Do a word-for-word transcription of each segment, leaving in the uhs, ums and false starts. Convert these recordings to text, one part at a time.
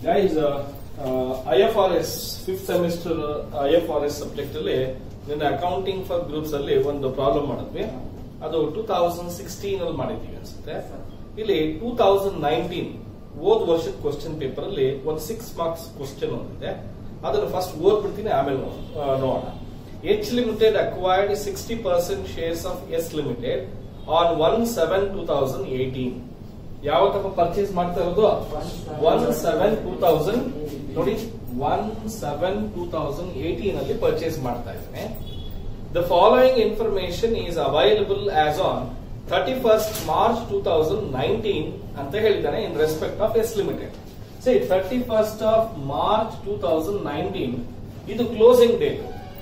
Guys, uh, uh, I F R S fifth semester uh, I F R S subject ಅಲ್ಲಿ ನಿನ್ನೆ accounting for groups ಅಲ್ಲಿ ಒಂದು problem ಮಾಡಿದ್ವಿ. ಅದು two thousand sixteen ಅಲ್ಲಿ ಮಾಡಿದೀವಿ ಅನ್ಸುತ್ತೆ. ಇಲ್ಲಿ ಟೂ ತೌಸಂಡ್ ನೈನ್ಟೀನ್ ಓದ್ ವರ್ಷದ ಕ್ವಶನ್ ಪೇಪರ್ ಅಲ್ಲಿ ಒಂದು ಸಿಕ್ಸ್ ಮಾರ್ಕ್ಸ್ ಕ್ವಶನ್ ಒಂದಿದೆ. ಅದನ್ನು ಫಸ್ಟ್ ಓದ್ಬಿಡ್ತೀನಿ, ಆಮೇಲೆ ನೋಡೋಣ. H limited acquired sixty percent shares of S limited on one seven two thousand eighteen. ಯಾವತ್ತಪ್ಪ ಪರ್ಚೇಸ್ ಮಾಡ್ತಾ ಇರೋದು? ಒನ್ ಸೆವೆನ್ ಟೂ ತೌಸಂಡ್ ನೋಡಿ, one seven two thousand eighteen ಅಲ್ಲಿ ಪರ್ಚೇಸ್ ಮಾಡ್ತಾ ಇದ್ದೇನೆ. The following information is available as on thirty first March two thousand nineteen ಅಂತ ಹೇಳಿದ್ದಾನೆ in respect of S limited. See thirty first of March two thousand nineteen ಇದು closing date.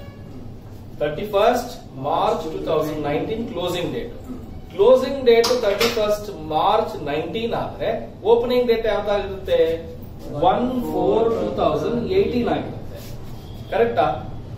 Thirty first March two thousand nineteen closing date. Closing date thirty first March nineteen ಆದ್ರೆ opening date ಯಾವ್ದಾಗಿರುತ್ತೆ? One four two thousand eighteen ಆಗಿರುತ್ತೆ. ಕರೆಕ್ಟಾ?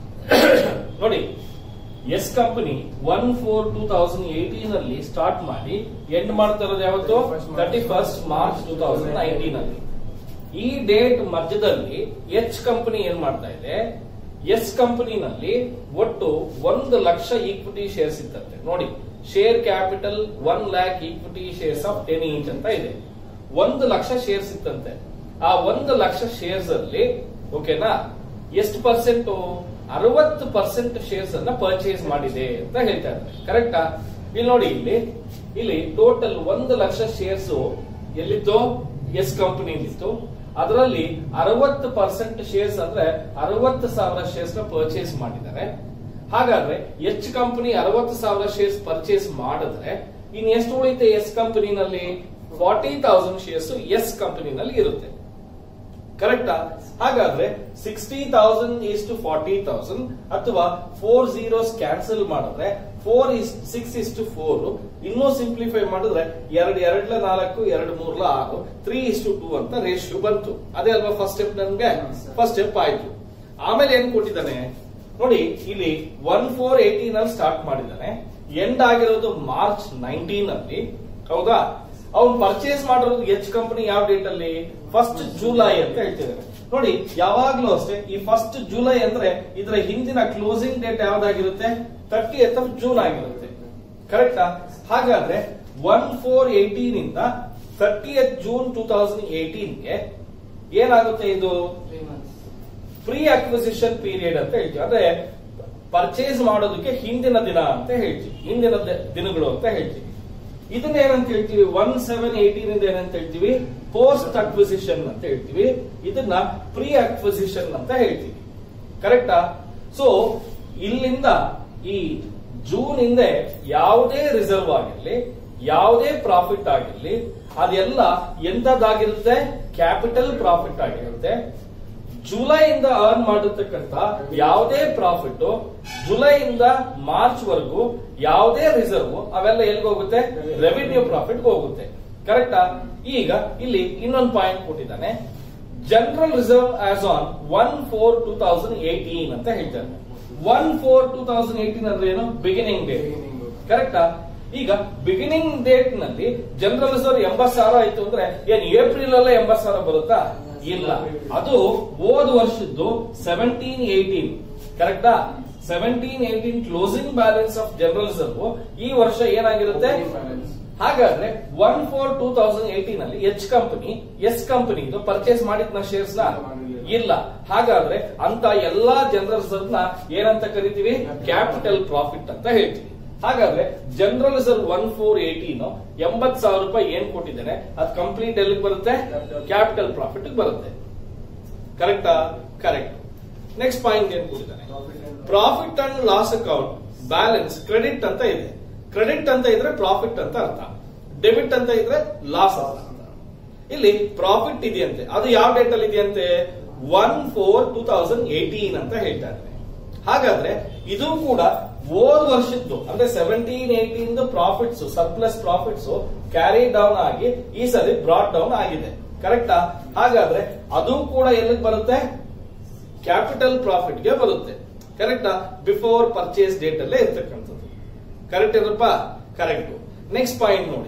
ನೋಡಿ, S company one four two thousand eighteen ಅಲ್ಲಿ start ಮಾಡಿ end ಮಾಡ್ತಾ ಇರೋದು ಯಾವತ್ತು? Thirty first March two thousand nineteen ಅಲ್ಲಿ. ಈ ಡೇಟ್ ಮಧ್ಯದಲ್ಲಿ ಎಚ್ ಕಂಪನಿ ಏನ್ ಮಾಡ್ತಾ ಇದೆ? ಎಸ್ ಕಂಪನಿನಲ್ಲಿ ಒಟ್ಟು ಒಂದು ಲಕ್ಷ ಈಕ್ವಿಟಿ ಶೇರ್ಸ್ ಇತ್ತಂತೆ. ನೋಡಿ, share capital one lakh equity shares of ten each ಅಂತ ಇದೆ. ಒಂದು ಲಕ್ಷ ಶೇರ್ಸ್ ಇತ್ತಂತೆ. ಆ ಒಂದು ಲಕ್ಷ ಶೇರ್ಸ್ ಅಲ್ಲಿ ಓಕೆನಾ ಎಷ್ಟು ಪರ್ಸೆಂಟ್? ಅರವತ್ತು ಪರ್ಸೆಂಟ್ ಶೇರ್ಸ್ ಅನ್ನ ಪರ್ಚೇಸ್ ಮಾಡಿದೆ ಅಂತ ಹೇಳ್ತಾ ಇದ್ದಾರೆ. ಕರೆಕ್ಟಾ? ಇಲ್ಲಿ ನೋಡಿ, ಇಲ್ಲಿ ಇಲ್ಲಿ ಟೋಟಲ್ ಒಂದು ಲಕ್ಷ ಶೇರ್ಸ್ ಎಲ್ಲಿತ್ತು? ಎಸ್ ಕಂಪನಿಲಿತ್ತು. ಅದರಲ್ಲಿ ಅರವತ್ತು ಪರ್ಸೆಂಟ್ ಶೇರ್ಸ್ ಅಂದ್ರೆ ಅರವತ್ತು ಸಾವಿರ ಶೇರ್ಸ್ ನ ಪರ್ಚೇಸ್ ಮಾಡಿದ್ದಾರೆ. ಹಾಗಾದ್ರೆ ಎಚ್ ಕಂಪನಿ ಅರವತ್ತು ಸಾವಿರ ಶೇರ್ಸ್ ಪರ್ಚೇಸ್ ಮಾಡಿದ್ರೆ ಇನ್ ಎಷ್ಟು ಉಳಿತೆ? ಎಸ್ ಕಂಪನಿನಲ್ಲಿ ಫಾರ್ಟಿ ತೌಸಂಡ್ ಶೇರ್ಸ್ ಎಸ್ ಕಂಪನಿನಲ್ಲಿ ಇರುತ್ತೆ. ಕರೆಕ್ಟಾ? ಹಾಗಾದ್ರೆ sixty thousand is to forty thousand ಅಥವಾ ಫೋರ್ ಜೀರೋಸ್ ಕ್ಯಾನ್ಸಲ್ ಮಾಡಿದ್ರೆ four is six is to four. ಇನ್ನೂ ಸಿಂಪ್ಲಿಫೈ ಮಾಡಿದ್ರೆ ಎರಡು ಎರಡ್ಲ ನಾಲ್ಕು, ಎರಡು ಮೂರ್ಲ ಆರು, ತ್ರೀ ಇಸ್ ಟು ಟೂ ಅಂತ ರೇಷಿಯೋ ಬಂತು. ಅದೇ ಅಲ್ವಾ ಫಸ್ಟ್ ಸ್ಟೆಪ್? ನನ್ಗೆ ಫಸ್ಟ್ ಸ್ಟೆಪ್ ಆಯ್ತು. ಆಮೇಲೆ ಏನ್ ಕೊಟ್ಟಿದ್ದಾನೆ ನೋಡಿ, ಇಲ್ಲಿ ಒನ್ ಫೋರ್ ಏಟೀನ್ ಅಲ್ಲಿ ಸ್ಟಾರ್ಟ್ ಮಾಡಿದ್ದಾನೆ. ಎಂಡ್ ಆಗಿರೋದು ಮಾರ್ಚ್ ನೈನ್ಟೀನ್ ಅಲ್ಲಿ. ಹೌದಾ? ಅವ್ನು ಪರ್ಚೇಸ್ ಮಾಡಿರೋದು ಎಚ್ ಕಂಪನಿ ಯಾವ ಡೇಟ್ ಅಲ್ಲಿ? ಫಸ್ಟ್ ಜುಲೈ ಅಂತ ಹೇಳ್ತಿದ್ದಾರೆ. ನೋಡಿ, ಯಾವಾಗ್ಲೂ ಅಷ್ಟೇ ಈ ಫಸ್ಟ್ ಜುಲೈ ಅಂದ್ರೆ ಇದರ ಹಿಂದಿನ ಕ್ಲೋಸಿಂಗ್ ಡೇಟ್ ಯಾವ್ದಾಗಿರುತ್ತೆ? ತರ್ಟಿ ಎತ್ ಆಫ್ ಜೂನ್ ಆಗಿರುತ್ತೆ. ಕರೆಕ್ಟಾ? ಹಾಗಾದ್ರೆ ಒನ್ ಫೋರ್ ಏಟೀನ್ ಇಂದ thirtieth June two thousand ಏಟೀನ್ಗೆ ಏನಾಗುತ್ತೆ? ಇದು ಪ್ರೀ ಅಕ್ವಿಸಿಷನ್ ಪೀರಿಯಡ್ ಅಂತ ಹೇಳ್ತೀವಿ. ಅಂದ್ರೆ ಪರ್ಚೇಸ್ ಮಾಡೋದಕ್ಕೆ ಹಿಂದಿನ ದಿನ ಅಂತ ಹೇಳ್ತೀವಿ, ಹಿಂದಿನ ದಿನಗಳು ಅಂತ ಹೇಳ್ತೀವಿ. ಇದನ್ನ ಏನಂತ ಹೇಳ್ತೀವಿ? ಒನ್ ಸೆವೆನ್ ಏಟೀನ್ ಇಂದ ಏನಂತ ಹೇಳ್ತೀವಿ? ಪೋಸ್ಟ್ ಅಕ್ವಿಸಿಷನ್ ಅಂತ ಹೇಳ್ತೀವಿ. ಇದನ್ನ ಪ್ರೀ ಅಕ್ವಿಸಿಷನ್ ಅಂತ ಹೇಳ್ತೀವಿ. ಕರೆಕ್ಟಾ? ಸೊ ಇಲ್ಲಿಂದ ಈ ಜೂನ್ ಹಿಂದೆ ಯಾವುದೇ ರಿಸರ್ವ್ ಆಗಿರ್ಲಿ, ಯಾವುದೇ ಪ್ರಾಫಿಟ್ ಆಗಿರ್ಲಿ, ಅದೆಲ್ಲ ಎಂತದಾಗಿರುತ್ತೆ? ಕ್ಯಾಪಿಟಲ್ ಪ್ರಾಫಿಟ್ ಆಗಿರುತ್ತೆ. ಜುಲೈಯಿಂದ ಅರ್ನ್ ಮಾಡಿರ್ತಕ್ಕಂಥ ಯಾವುದೇ ಪ್ರಾಫಿಟ್ ಜುಲೈಯಿಂದ ಮಾರ್ಚ್ ವರೆಗೂ ಯಾವುದೇ ರಿಸರ್ವ್ ಅವೆಲ್ಲ ಎಲ್ಲಿಗೆ ಹೋಗುತ್ತೆ? ರೆವಿನ್ಯೂ ಪ್ರಾಫಿಟ್ ಹೋಗುತ್ತೆ. ಕರೆಕ್ಟಾ? ಈಗ ಇಲ್ಲಿ ಇನ್ನೊಂದು ಪಾಯಿಂಟ್ ಕೊಟ್ಟಿದ್ದಾನೆ. General reserve as on one four two thousand eighteen ಅಂತ ಹೇಳ್ತಾರೆ. One four two thousand eighteen ಅಂದ್ರೆ ಏನು? Beginning date. ಕರೆಕ್ಟಾ? ಈಗ ಬಿಗಿನಿಂಗ್ ಡೇಟ್ ನಲ್ಲಿ ಜನರಲ್ ರಿಸರ್ವ್ ಎಂಬತ್ ಸಾವಿರ ಆಯ್ತು ಅಂದ್ರೆ ಏನ್ ಏಪ್ರಿಲ್ ಅಲ್ಲೇ ಎಂಬತ್ ಸಾವಿರ ಬರುತ್ತಾ? ಇಲ್ಲ, ಅದು ಹೋದ ವರ್ಷದ್ದು ಸೆವೆಂಟೀನ್ ಏಟೀನ್. ಕರೆಕ್ಟಾ? Seventeen eighteen closing balance of general reserve ಈ ವರ್ಷ ಏನಾಗಿರುತ್ತೆ? ಹಾಗಾದ್ರೆ one four two thousand eighteen ಅಲ್ಲಿ H company S company purchase ಮಾಡಿದ್ನ ಶೇರ್ಸ್ ನ? ಇಲ್ಲ. ಹಾಗಾದ್ರೆ ಅಂತ ಎಲ್ಲಾ ಜನರಲ್ ರಿಸರ್ವ್ ನ ಏನಂತ ಕರಿತೀವಿ? ಕ್ಯಾಪಿಟಲ್ ಪ್ರಾಫಿಟ್ ಅಂತ ಹೇಳ್ತೀವಿ. ಹಾಗಾದ್ರೆ general reserve one four eighteen ಎಂಬತ್ ಸಾವಿರ ರೂಪಾಯಿ ಏನ್ ಕೊಟ್ಟಿದ್ದೇನೆ ಅದು ಕಂಪ್ಲೀಟ್ ಎಲ್ಲಿಗೆ ಬರುತ್ತೆ? ಕ್ಯಾಪಿಟಲ್ ಪ್ರಾಫಿಟ್ ಬರುತ್ತೆ. ಕರೆಕ್ಟಾ? ಕರೆಕ್ಟ್. ನೆಕ್ಸ್ಟ್ ಪಾಯಿಂಟ್ ಏನ್ ಕೊಟ್ಟಿದ್ದಾನೆ? Profit and loss account balance credit ಅಂತ ಇದೆ. ಕ್ರೆಡಿಟ್ ಅಂತ ಇದ್ರೆ ಪ್ರಾಫಿಟ್ ಅಂತ ಅರ್ಥ, ಡೆಬಿಟ್ ಅಂತ ಇದ್ರೆ ಲಾಸ್ ಅಂತ. ಇಲ್ಲಿ ಪ್ರಾಫಿಟ್ ಇದೆಯಂತೆ, ಅದು ಯಾವ ಡೇಟ್ ಅಲ್ಲಿ ಇದೆಯಂತೆ? One four two thousand eighteen ಅಂತ ಹೇಳ್ತಾ ಇದ್ದಾರೆ. ಹಾಗಾದ್ರೆ ಇದು ಕೂಡ ಹೋದ ವರ್ಷದ್ದು ಅಂದ್ರೆ seventeen eighteen profits, surplus profits carry down ಆಗಿ ಈ ಸರಿ ಬ್ರಾಟ್ ಡೌನ್ ಆಗಿದೆ. ಕರೆಕ್ಟಾ? ಹಾಗಾದ್ರೆ ಅದು ಕೂಡ ಎಲ್ಲಿಗೆ ಬರುತ್ತೆ? ಕ್ಯಾಪಿಟಲ್ ಪ್ರಾಫಿಟ್ ಗೆ ಬರುತ್ತೆ. ಕರೆಕ್ಟಾ? ಬಿಫೋರ್ ಪರ್ಚೇಸ್ ಡೇಟ್ ಅಲ್ಲೇ ಇರ್ತಕ್ಕಂಥದ್ದು. ಕರೆಕ್ಟ್ ಏನಪ್ಪ? ಕರೆಕ್ಟ್. ನೆಕ್ಸ್ಟ್ ಪಾಯಿಂಟ್ ನೋಡಿ,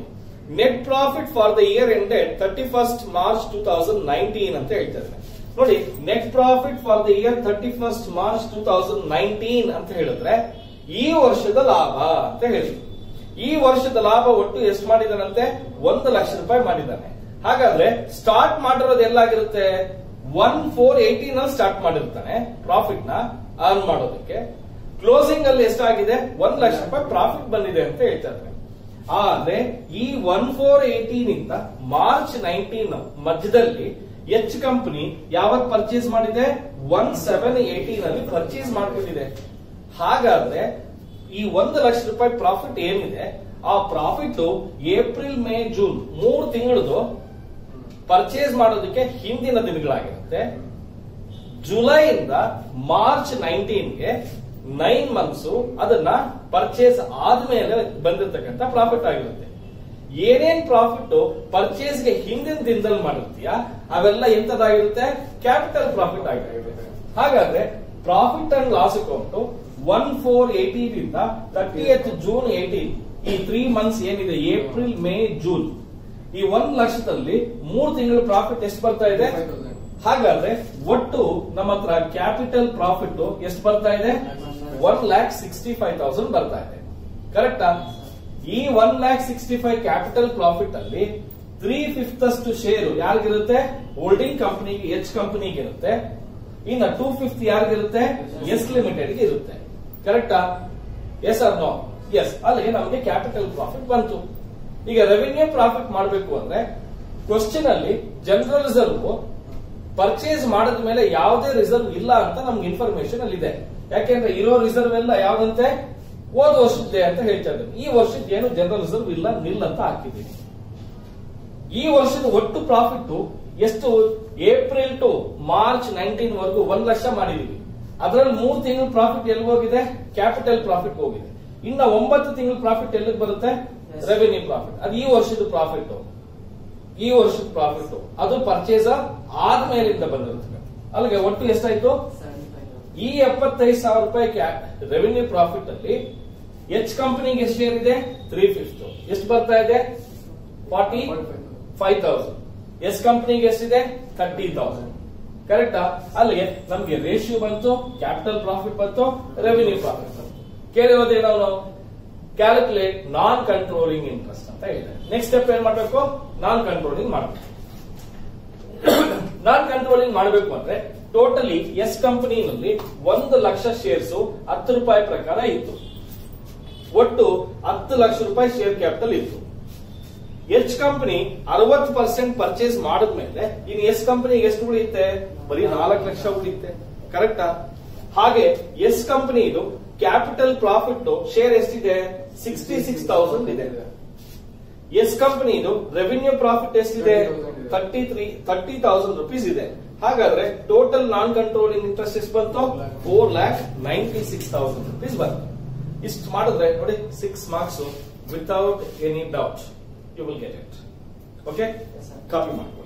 net profit for the year ended thirty first March two thousand nineteen ಅಂತ ಹೇಳ್ತಾರೆ. ನೋಡಿ, net profit for the year thirty first March two thousand nineteen ಅಂತ ಹೇಳಿದ್ರೆ ಈ ವರ್ಷದ ಲಾಭ ಅಂತ ಹೇಳಿದ್ರು. ಈ ವರ್ಷದ ಲಾಭ ಒಟ್ಟು ಎಷ್ಟು ಮಾಡಿದಾನಂತೆ? ಒಂದು ಲಕ್ಷ ರೂಪಾಯಿ ಮಾಡಿದ್ದಾನೆ. ಹಾಗಾದ್ರೆ ಸ್ಟಾರ್ಟ್ ಮಾಡಿರೋದು ಎಲ್ಲಾಗಿರುತ್ತೆ? ಒನ್ ಫೋರ್ ಏಟೀನ್ ಅಲ್ಲಿ ಸ್ಟಾರ್ಟ್ ಮಾಡಿರ್ತಾನೆ ಪ್ರಾಫಿಟ್ ನ ಅರ್ನ್ ಮಾಡೋದಕ್ಕೆ. ಕ್ಲೋಸಿಂಗ್ ಅಲ್ಲಿ ಎಷ್ಟಾಗಿದೆ? ಒಂದ್ ಲಕ್ಷ ರೂಪಾಯಿ ಪ್ರಾಫಿಟ್ ಬಂದಿದೆ ಅಂತ ಹೇಳ್ತಾರೆ. ಆದ್ರೆ ಈ ಒನ್ ಫೋರ್ ಏಟೀನ್ ಇಂದ ಮಾರ್ಚ್ ನೈನ್ಟೀನ್ ಮಧ್ಯದಲ್ಲಿ ಎಚ್ ಕಂಪನಿ ಯಾವತ್ ಪರ್ಚೇಸ್ ಮಾಡಿದೆ? ಒನ್ ಸೆವೆನ್ ಏಟೀನ್ ಅಲ್ಲಿ ಪರ್ಚೇಸ್ ಮಾಡ್ಕೊಂಡಿದೆ. ಹಾಗಾದ್ರೆ ಈ ಒಂದು ಲಕ್ಷ ರೂಪಾಯಿ ಪ್ರಾಫಿಟ್ ಏನಿದೆ ಆ ಪ್ರಾಫಿಟ್ ಏಪ್ರಿಲ್ ಮೇ ಜೂನ್ ಮೂರು ತಿಂಗಳದು ಪರ್ಚೇಸ್ ಮಾಡೋದಕ್ಕೆ ಹಿಂದಿನ ದಿನಗಳಾಗಿರುತ್ತೆ. ಜುಲೈಯಿಂದ ಮಾರ್ಚ್ ನೈನ್ಟೀನ್ಗೆ ನೈನ್ ಮಂತ್ಸ್ ಅದನ್ನ ಪರ್ಚೇಸ್ ಆದ್ಮೇಲೆ ಬಂದಿರತಕ್ಕಂತ ಪ್ರಾಫಿಟ್ ಆಗಿರುತ್ತೆ. ಏನೇನ್ ಪ್ರಾಫಿಟ್ ಪರ್ಚೇಸ್ಗೆ ಹಿಂದಿನ ದಿನದಲ್ಲಿ ಮಾಡಿರ್ತೀಯ ಅವೆಲ್ಲ ಎಂತದಾಗಿರುತ್ತೆ? ಕ್ಯಾಪಿಟಲ್ ಪ್ರಾಫಿಟ್ ಆಗಿರುತ್ತೆ. ಹಾಗಾದ್ರೆ profit and loss account one four eighteen ಇಂದ ತರ್ಟಿಯತ್ ಜೂನ್ ಏಟೀನ್ ಈ ತ್ರೀ ಮಂತ್ಸ್ ಏನಿದೆ, ಏಪ್ರಿಲ್ ಮೇ ಜೂನ್, ಈ ಒಂದ್ ಲಕ್ಷದಲ್ಲಿ ಮೂರು ತಿಂಗಳ ಪ್ರಾಫಿಟ್ ಎಷ್ಟು ಬರ್ತಾ ಇದೆ? ಹಾಗಾದ್ರೆ ಒಟ್ಟು ನಮ್ಮ ಹತ್ರ ಕ್ಯಾಪಿಟಲ್ ಪ್ರಾಫಿಟ್ ಎಷ್ಟು ಬರ್ತಾ ಇದೆ? One lakh sixty five thousand ಬರ್ತಾ ಇದೆ. ಕರೆಕ್ಟಾ? ಈ one lakh sixty five capital profit ಅಲ್ಲಿ ತ್ರೀ ಫಿಫ್ತ್ ಅಷ್ಟು ಶೇರು ಯಾರಿಗಿರುತ್ತೆ? ಹೋಲ್ಡಿಂಗ್ ಕಂಪನಿಗೆ, ಎಚ್ ಕಂಪನಿಗೆ ಇರುತ್ತೆ. ಇನ್ನ ಟೂ ಫಿಫ್ತ್ ಯಾರಿಗಿರುತ್ತೆ? ಎಸ್ ಲಿಮಿಟೆಡ್ ಗೆ ಇರುತ್ತೆ. ಕರೆಕ್ಟಾ? Yes or no? ಎಸ್. ಅಲ್ಲಿಗೆ ನಮಗೆ ಕ್ಯಾಪಿಟಲ್ ಪ್ರಾಫಿಟ್ ಬಂತು. ಈಗ ರೆವಿನ್ಯೂ ಪ್ರಾಫಿಟ್ ಮಾಡಬೇಕು ಅಂದ್ರೆ ಕ್ವಶನ್ ಅಲ್ಲಿ ಜನರಲ್ ರಿಸರ್ವ್ ಪರ್ಚೇಸ್ ಮಾಡಿದ ಮೇಲೆ ಯಾವುದೇ ರಿಸರ್ವ್ ಇಲ್ಲ ಅಂತ ನಮ್ಗೆ ಇನ್ಫಾರ್ಮೇಶನ್ ಅಲ್ಲಿ ಇದೆ. ಯಾಕೆಂದ್ರೆ ಇರೋ ರಿಸರ್ವ್ ಎಲ್ಲ ಯಾವ್ದಂತೆ? ಹೋದ ವರ್ಷದ್ದೇ ಅಂತ ಹೇಳ್ತಾ ಇದ್ದೀನಿ. ಈ ವರ್ಷದ ಏನು ಜನರಲ್ ರಿಸರ್ವ್ ಇಲ್ಲ, ನಿಲ್ ಅಂತ ಹಾಕಿದ್ದೀನಿ. ಈ ವರ್ಷದ ಒಟ್ಟು ಪ್ರಾಫಿಟ್ ಎಷ್ಟು? ಏಪ್ರಿಲ್ ಟು ಮಾರ್ಚ್ ನೈನ್ಟೀನ್ ವರೆಗೂ ಒಂದ್ ಲಕ್ಷ ಮಾಡಿದೀವಿ. ಅದರಲ್ಲಿ ಮೂರು ತಿಂಗಳ ಪ್ರಾಫಿಟ್ ಎಲ್ಲಿ ಹೋಗಿದೆ? ಕ್ಯಾಪಿಟಲ್ ಪ್ರಾಫಿಟ್ ಹೋಗಿದೆ. ಇನ್ನ ಒಂಬತ್ತು ತಿಂಗಳ ಪ್ರಾಫಿಟ್ ಎಲ್ಲಿಗೆ ಬರುತ್ತೆ? Revenue profit. ಅದು ಈ ವರ್ಷದ ಪ್ರಾಫಿಟ್. ಈ ವರ್ಷದ ಪ್ರಾಫಿಟ್ ಅದು ಪರ್ಚೇಸ್ ಆದ್ಮೇಲಿಂದ ಬಂದಿರುತ್ತೆ. ಅಲ್ಲಿಗೆ ಒಟ್ಟು ಎಷ್ಟಾಯ್ತು? ಈ ಎಪ್ಪತ್ತೈದು ಸಾವಿರ ರೂಪಾಯಿ ರೆವಿನ್ಯೂ ಪ್ರಾಫಿಟ್ ಅಲ್ಲಿ ಎಚ್ ಕಂಪನಿಗೆ ಎಷ್ಟು ಶೇರ್ ಇದೆ? Three fifth. ಎಷ್ಟು ಬರ್ತಾ ಇದೆ? Forty five thousand. ಎಸ್ ಕಂಪನಿಗೆ ಎಷ್ಟಿದೆ? Thirty thousand. ಕರೆಕ್ಟಾ? ಅಲ್ಲಿಗೆ ನಮ್ಗೆ ರೇಷಿಯೋ ಬಂತು, ಕ್ಯಾಪಿಟಲ್ ಪ್ರಾಫಿಟ್ ಬಂತು, ರೆವಿನ್ಯೂ ಪ್ರಾಫಿಟ್ ಬಂತು. ಕೇಳಿರೋದೇನೋ ನಾವು ಕ್ಯಾಲ್ಕುಲೇಟ್ ನಾನ್ ಕಂಟ್ರೋಲಿಂಗ್ ಇಂಟ್ರೆಸ್ಟ್ ಅಂತ ಹೇಳಿದೆ. ನೆಕ್ಸ್ಟ್ ಸ್ಟೆಪ್ ಏನ್ ಮಾಡಬೇಕು? ನಾನ್ ಕಂಟ್ರೋಲಿಂಗ್ ಮಾಡಬೇಕು. ನಾನ್ ಕಂಟ್ರೋಲಿಂಗ್ ಮಾಡಬೇಕು ಅಂದ್ರೆ ಟೋಟಲಿ ಎಸ್ ಕಂಪನಿನಲ್ಲಿ ಒಂದು ಲಕ್ಷ ಶೇರ್ಸ್ ಹತ್ತು ರೂಪಾಯಿ ಪ್ರಕಾರ ಇತ್ತು. ಒಟ್ಟು ಹತ್ತು ಲಕ್ಷ ರೂಪಾಯಿ ಶೇರ್ ಕ್ಯಾಪಿಟಲ್ ಇತ್ತು. ಎಚ್ ಕಂಪನಿ ಅರವತ್ತು ಪರ್ಸೆಂಟ್ ಪರ್ಚೇಸ್ ಮಾಡಿದ್ಮೇಲೆ ಇನ್ನು ಎಸ್ ಕಂಪನಿಗೆ ಎಷ್ಟು ಉಳಿಯುತ್ತೆ? ಬರೀ ನಾಲ್ಕು ಲಕ್ಷ ಉಳಿಯುತ್ತೆ. ಕರೆಕ್ಟಾ? ಹಾಗೆ ಎಸ್ ಕಂಪನಿ ಇದು ಕ್ಯಾಪಿಟಲ್ ಪ್ರಾಫಿಟ್ ಶೇರ್ ಎಷ್ಟಿದೆ? ಸಿಕ್ಸ್ಟಿ ಸಿಕ್ಸ್ ತೌಸಂಡ್ ಇದೆ. ಎಸ್ ಕಂಪನಿ ಇದು ರೆವಿನ್ಯೂ ಪ್ರಾಫಿಟ್ ಎಷ್ಟಿದೆ? Thirty three thirty thousand rupees ಇದೆ. ಹಾಗಾದ್ರೆ ಟೋಟಲ್ ನಾನ್ ಕಂಟ್ರೋಲಿಂಗ್ ಇಂಟ್ರೆಸ್ಟ್ ಎಷ್ಟು ಬಂತು? Four lakh ninety six thousand rupees ಬಂತು. ಇಷ್ಟು ಮಾಡಿದ್ರೆ ನೋಡಿ six marks without any doubt you will get it. Okay, copy ಮಾಡಿ.